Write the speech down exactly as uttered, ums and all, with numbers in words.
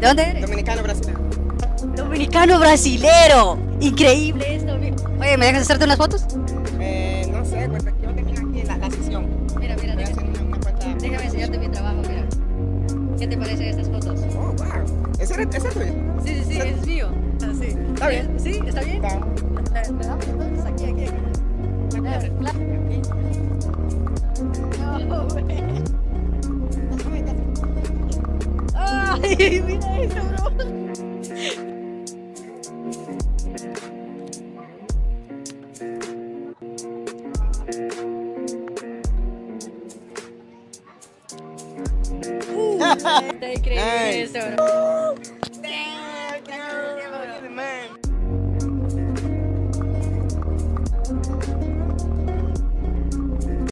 ¿De dónde eres? Dominicano, brasileño. Dominicano brasilero. Increíble esto. Oye, ¿me dejas hacerte unas fotos? Eh, no sé, pues yo termino aquí la, la sesión. Mira, mira, Voy a déjame, hacer una, una cuenta. déjame enseñarte mi trabajo, mira. ¿Qué te parecen estas fotos? Oh, wow. ¿Ese es, ese es tuyo? Sí, sí, sí, es mío. Ah, sí. ¿Está bien? ¿Sí? ¿Está bien? Está. Le, le damos entonces aquí, aquí, aquí. Claro, claro. No, güey. Ay, mira eso, bro. Uh, está increíble Nice. eso, bro.